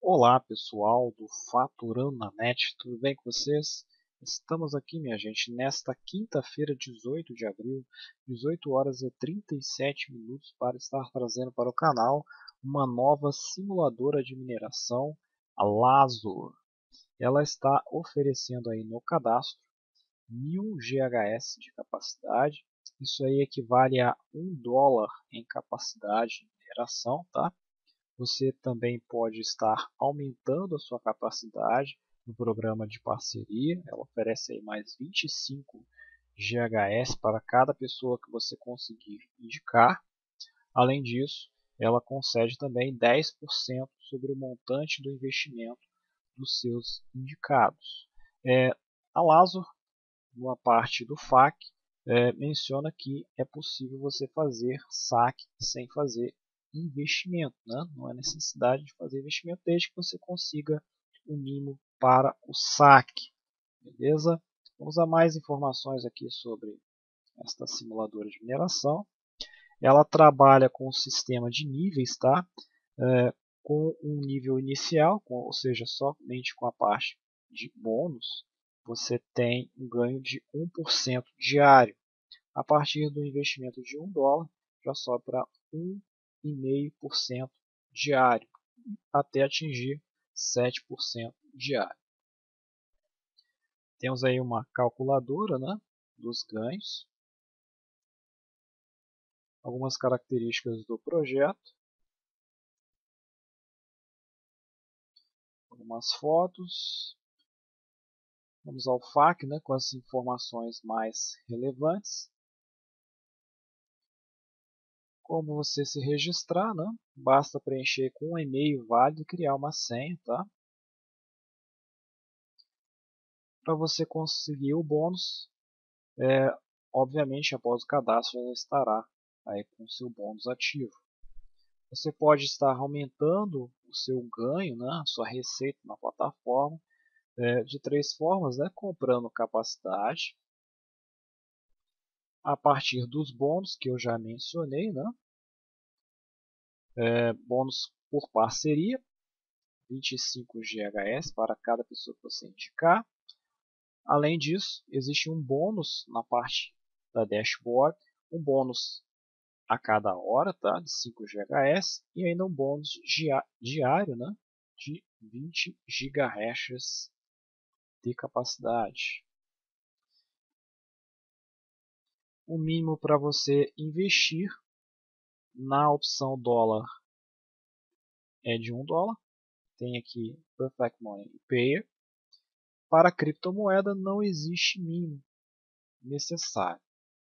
Olá pessoal do Faturando na Net, tudo bem com vocês? Estamos aqui, minha gente, nesta quinta-feira, 18 de abril, 18 horas e 37 minutos, para estar trazendo para o canal uma nova simuladora de mineração, a Lazur. Ela está oferecendo aí no cadastro 1000 GHz de capacidade, isso aí equivale a $1 em capacidade de mineração, tá? Você também pode estar aumentando a sua capacidade no programa de parceria. Ela oferece aí mais 25 GHz para cada pessoa que você conseguir indicar. Além disso, ela concede também 10% sobre o montante do investimento dos seus indicados. A Lazur, numa parte do FAQ, menciona que é possível você fazer saque sem fazer investimento, né? Não há necessidade de fazer investimento desde que você consiga um mínimo para o saque, beleza? Vamos a mais informações aqui sobre esta simuladora de mineração. Ela trabalha com um sistema de níveis, tá? Com um nível inicial, ou seja, somente com a parte de bônus, você tem um ganho de 1% diário. A partir do investimento de $1, já sobe para 1,5% diário, até atingir 7% diário. Temos aí uma calculadora, né, dos ganhos, algumas características do projeto, algumas fotos. Vamos ao FAQ, né, com as informações mais relevantes. Como você se registrar, né? Basta preencher com um e-mail válido e criar uma senha, tá? Para você conseguir o bônus, obviamente após o cadastro já estará aí com o seu bônus ativo. Você pode estar aumentando o seu ganho, né? A sua receita na plataforma, de três formas, né? Comprando capacidade, a partir dos bônus que eu já mencionei, né? Bônus por parceria, 25 GHz para cada pessoa que você indicar. Além disso, existe um bônus na parte da dashboard, um bônus a cada hora, tá? De 5 GHz e ainda um bônus diário, né? De 20 GHz de capacidade. O mínimo para você investir na opção dólar é de $1. Tem aqui Perfect Money Payer. Para criptomoeda não existe mínimo necessário.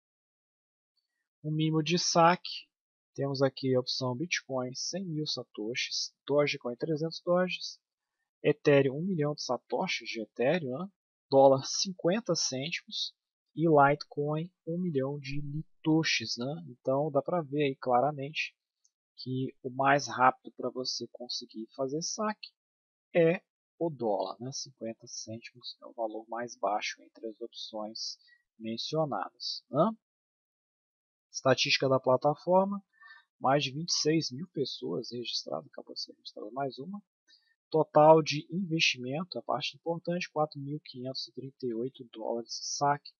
O mínimo de saque, temos aqui a opção Bitcoin 100.000 satoshis, Dogecoin 300 Doges, Ethereum 1 milhão de satoshis de Ethereum, né? Dólar 50 cêntimos e Litecoin 1 milhão de litoshis, né? Então dá para ver aí claramente que o mais rápido para você conseguir fazer saque é o dólar, né? 50 cêntimos é o valor mais baixo entre as opções mencionadas, né? Estatística da plataforma, mais de 26 mil pessoas registradas, acabou de ser registrada mais uma. Total de investimento, a parte importante, $4.538, saque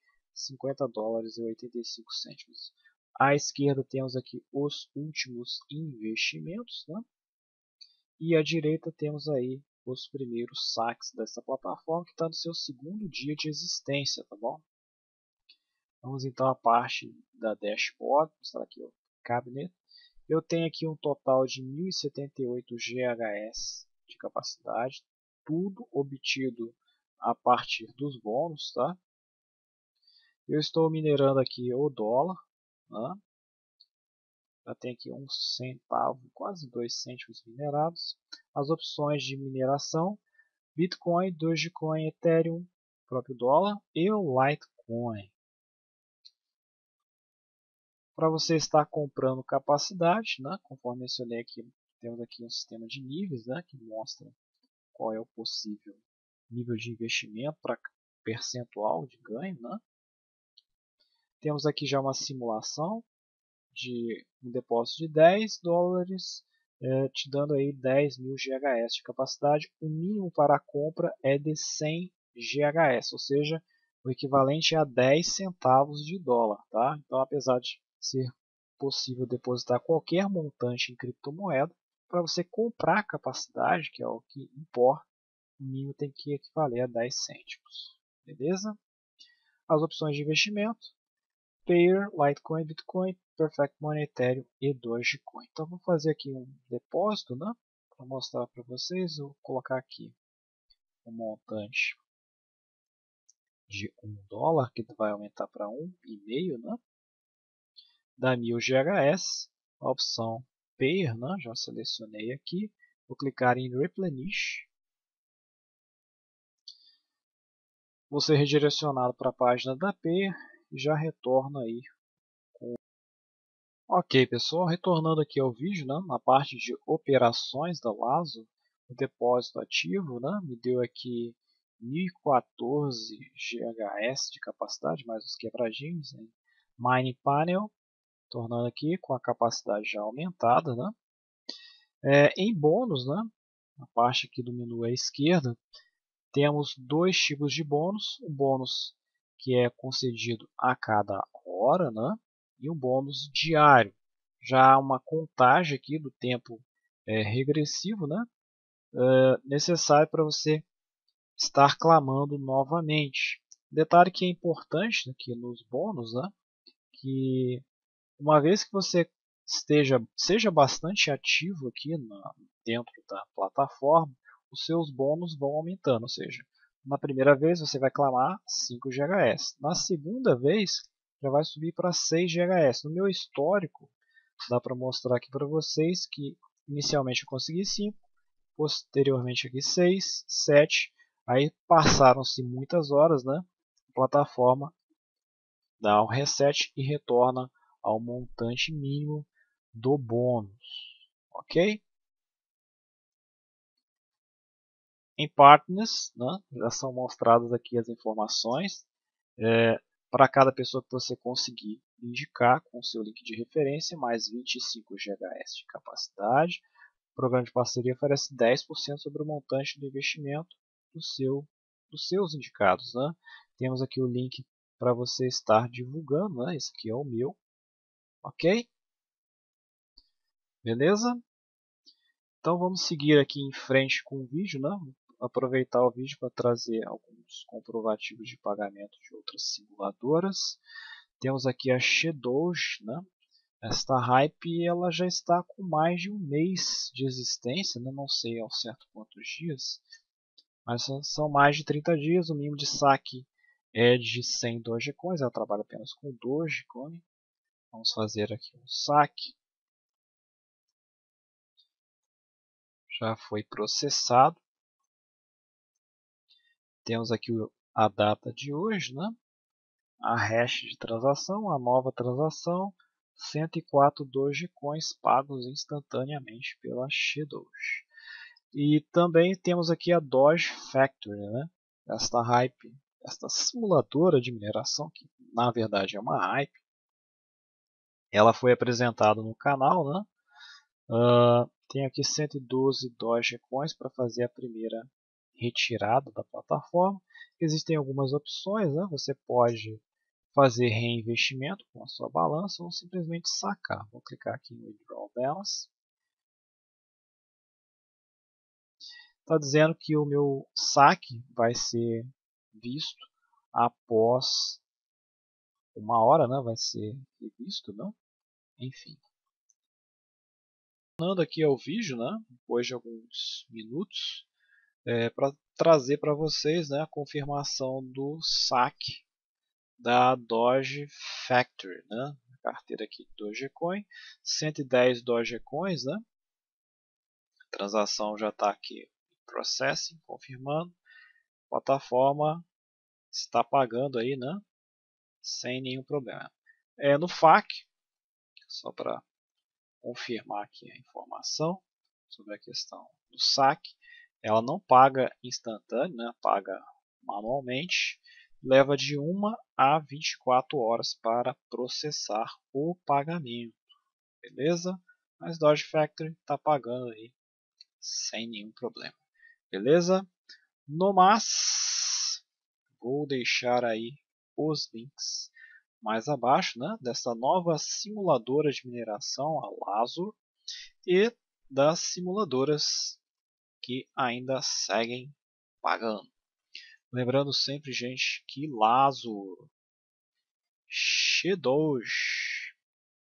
$50,85. À esquerda temos aqui os últimos investimentos, né? E à direita temos aí os primeiros saques dessa plataforma que está no seu segundo dia de existência, tá bom? Vamos então à parte da dashboard, vou mostrar aqui o cabinet. Eu tenho aqui um total de 1078 GHz de capacidade, tudo obtido a partir dos bônus, tá? Eu estou minerando aqui o dólar, né? Já tem aqui 1 centavo, quase 2 cêntimos minerados. As opções de mineração: Bitcoin, Dogecoin, Ethereum, próprio dólar e o Litecoin. Para você estar comprando capacidade, né? Conforme mencionei aqui, temos aqui um sistema de níveis, né? Que mostra qual é o possível nível de investimento para percentual de ganho, né? Temos aqui já uma simulação de um depósito de $10, te dando aí 10.000 GHz de capacidade. O mínimo para a compra é de 100 GHz, ou seja, o equivalente a 10 centavos de dólar. Tá? Então, apesar de ser possível depositar qualquer montante em criptomoeda, para você comprar a capacidade, que é o que importa, o mínimo tem que equivaler a 10 cêntimos. Beleza? As opções de investimento: Payer, Litecoin, Bitcoin, Perfect Money, Ethereum e Dogecoin. Então vou fazer aqui um depósito, né, para mostrar para vocês. Eu vou colocar aqui um montante de $1, que vai aumentar para 1,5, né? Dá 1000 GHS. A opção Payer, né, já selecionei aqui. Vou clicar em Replenish. Vou ser redirecionado para a página da Payer e já retorno aí. Ok, pessoal, retornando aqui ao vídeo, né, na parte de operações da Lazo, o depósito ativo, né, me deu aqui 1014 GHz de capacidade, mais os quebradinhos, né, Mining Panel, tornando aqui com a capacidade já aumentada, né. Em bônus, né, na parte aqui do menu à esquerda, temos dois tipos de bônus: um bônus que é concedido a cada hora, né, e um bônus diário. Já há uma contagem aqui do tempo regressivo, né, necessário para você estar clamando novamente. Detalhe que é importante aqui nos bônus, né, que uma vez que você seja bastante ativo aqui dentro da plataforma, os seus bônus vão aumentando, ou seja, na primeira vez você vai clamar 5 GHz, na segunda vez já vai subir para 6 GHz. No meu histórico, dá para mostrar aqui para vocês que inicialmente eu consegui 5, posteriormente aqui 6, 7, aí passaram-se muitas horas, né? A plataforma dá um reset e retorna ao montante mínimo do bônus, ok? Em Partners, né, já são mostradas aqui as informações para cada pessoa que você conseguir indicar com o seu link de referência, mais 25 GHz de capacidade. O programa de parceria oferece 10% sobre o montante do investimento dos seus indicados. Né? Temos aqui o link para você estar divulgando, né? Esse aqui é o meu, ok? Beleza? Então vamos seguir aqui em frente com o vídeo, né? Aproveitar o vídeo para trazer alguns comprovativos de pagamento de outras simuladoras. Temos aqui a Shadows, né? Esta hype ela já está com mais de um mês de existência, né? Não sei ao certo quantos dias, mas são mais de 30 dias. O mínimo de saque é de 100 Dogecoins, ela trabalha apenas com Dogecoin. Vamos fazer aqui um saque. Já foi processado. Temos aqui a data de hoje, né? A hash de transação, a nova transação, 104 Dogecoins pagos instantaneamente pela Shadows. E também temos aqui a Doge Factory, né? Esta hype, esta simuladora de mineração, que na verdade é uma hype, ela foi apresentada no canal, né? Tem aqui 112 Dogecoins para fazer a primeira retirada da plataforma. Existem algumas opções, né? Você pode fazer reinvestimento com a sua balança ou simplesmente sacar. Vou clicar aqui em Withdraw Balance. Está dizendo que o meu saque vai ser visto após uma hora, né? Vai ser visto, não? Enfim. Voltando aqui ao vídeo, né? Depois de alguns minutos, para trazer para vocês, né, a confirmação do saque da Doge Factory, né? A carteira aqui de Dogecoin, 110 Dogecoins, né? A transação já está aqui em processing, confirmando. A plataforma está pagando aí, né? Sem nenhum problema. No FAQ, só para confirmar aqui a informação sobre a questão do saque, ela não paga instantâneo, né? Paga manualmente, leva de 1 a 24 horas para processar o pagamento, beleza? mas Doge Factory está pagando aí sem nenhum problema. Beleza? No mais, vou deixar aí os links mais abaixo, né, dessa nova simuladora de mineração, a Lazo, e das simuladoras que ainda seguem pagando. Lembrando sempre, gente, que Lazo, Doge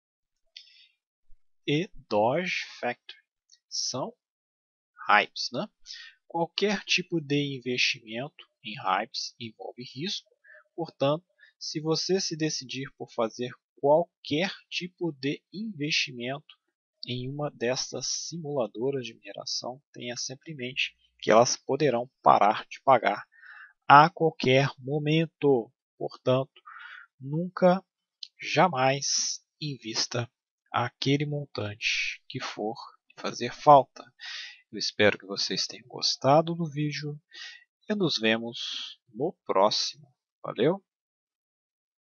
e Doge Factory são hypes, né? Qualquer tipo de investimento em hypes envolve risco, portanto, se você se decidir por fazer qualquer tipo de investimento em uma dessas simuladoras de mineração, tenha sempre em mente que elas poderão parar de pagar a qualquer momento. Portanto, nunca, jamais invista aquele montante que for fazer falta. Eu espero que vocês tenham gostado do vídeo e nos vemos no próximo. Valeu!